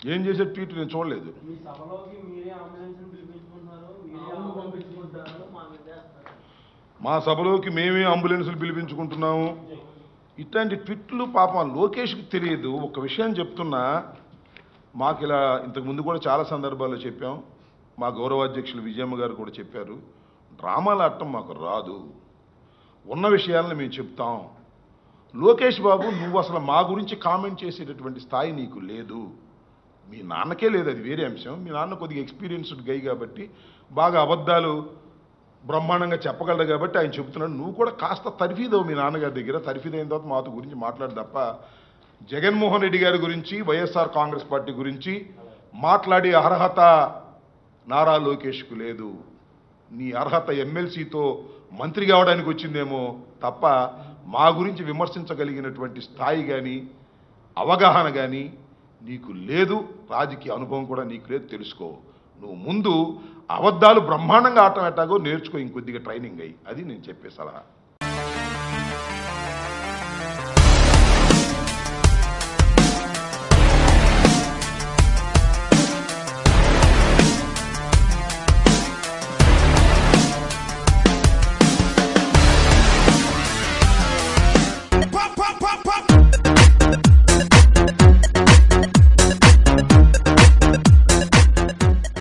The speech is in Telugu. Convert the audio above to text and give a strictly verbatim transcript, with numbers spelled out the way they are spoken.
ఏం చేసే ట్వీట్ నేను చూడలేదు. మా సభలోకి మేమే అంబులెన్సులు పిలిపించుకుంటున్నాము ఇట్లాంటి ట్వీట్లు పాపం లోకేష్కి తెలియదు. ఒక విషయం చెప్తున్నా, మాకు ఇలా ఇంతకుముందు కూడా చాలా సందర్భాల్లో చెప్పాం, మా గౌరవాధ్యక్షులు విజయమ్మ గారు కూడా చెప్పారు, డ్రామాలు ఆడటం మాకు రాదు, ఉన్న విషయాలను మేము చెప్తాం. లోకేష్ బాబు, నువ్వు అసలు మా గురించి కామెంట్ చేసేటటువంటి స్థాయి నీకు లేదు. మీ నాన్నకే లేదు, అది వేరే అంశం. మీ నాన్న కొద్దిగా ఎక్స్పీరియన్స్డ్ గై కాబట్టి బాగా అబద్ధాలు బ్రహ్మాండంగా చెప్పగలడు కాబట్టి ఆయన చెబుతున్నాడు. నువ్వు కూడా కాస్త తర్ఫీదవు మీ నాన్నగారి దగ్గర. తర్ఫీదైన తర్వాత మాతో గురించి మాట్లాడు తప్ప జగన్మోహన్ రెడ్డి గారి గురించి, వైఎస్ఆర్ కాంగ్రెస్ పార్టీ గురించి మాట్లాడే అర్హత నారా లోకేష్కు లేదు. నీ అర్హత ఎమ్మెల్సీతో మంత్రి కావడానికి వచ్చిందేమో తప్ప మా గురించి విమర్శించగలిగినటువంటి స్థాయి కానీ అవగాహన కానీ నీకు లేదు. రాజకీయ అనుభవం కూడా నీకు లేదు, తెలుసుకో. నువ్వు ముందు అబద్ధాలు బ్రహ్మాండంగా ఆటం ఎట్టాగో నేర్చుకో, ఇంకొద్దిగా ట్రైనింగ్ అయ్యి. అది నేను చెప్పే సలహా.